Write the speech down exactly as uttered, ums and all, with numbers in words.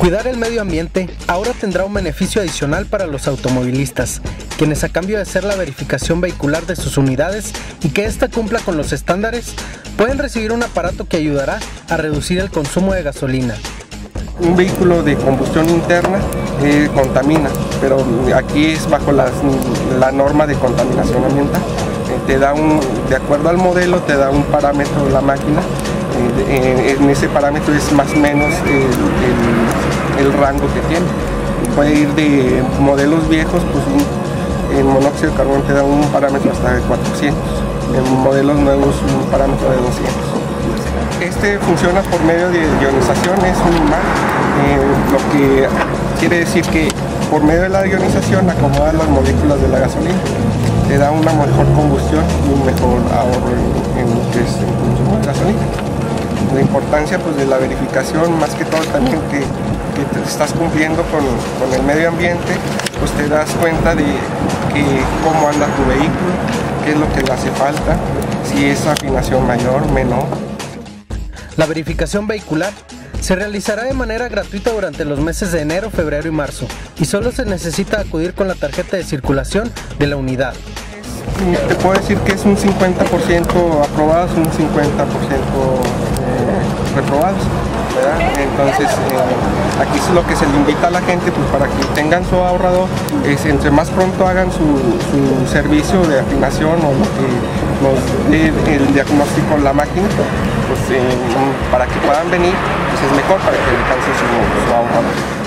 Cuidar el medio ambiente ahora tendrá un beneficio adicional para los automovilistas, quienes a cambio de hacer la verificación vehicular de sus unidades y que ésta cumpla con los estándares, pueden recibir un aparato que ayudará a reducir el consumo de gasolina. Un vehículo de combustión interna eh, contamina, pero aquí es bajo las, la norma de contaminación ambiental. Eh, te da un, de acuerdo al modelo, te da un parámetro de la máquina. Eh, en ese parámetro es más o menos el, el, el rango que tiene. Puede ir de modelos viejos, pues un, en monóxido de carbono te da un parámetro hasta de cuatrocientos, en modelos nuevos un parámetro de doscientos. Este funciona por medio de ionización, es un imán, eh, lo que quiere decir que por medio de la ionización acomoda las moléculas de la gasolina, te da una mejor combustión y un mejor ahorro en, en lo que es el consumo de gasolina. La importancia pues, de la verificación, más que todo también que, que te estás cumpliendo con, con el medio ambiente, pues te das cuenta de que, cómo anda tu vehículo, qué es lo que le hace falta, si es afinación mayor, menor. La verificación vehicular se realizará de manera gratuita durante los meses de enero, febrero y marzo, y solo se necesita acudir con la tarjeta de circulación de la unidad. Te puedo decir que es un cincuenta por ciento aprobados, un cincuenta por ciento eh, reprobados, ¿verdad? Entonces eh, aquí es lo que se le invita a la gente, pues para que tengan su ahorrador, es, entre más pronto hagan su, su servicio de afinación o lo que nos dé el diagnóstico la máquina, pues eh, para que puedan venir, pues es mejor para que alcancen su, su ahorrador.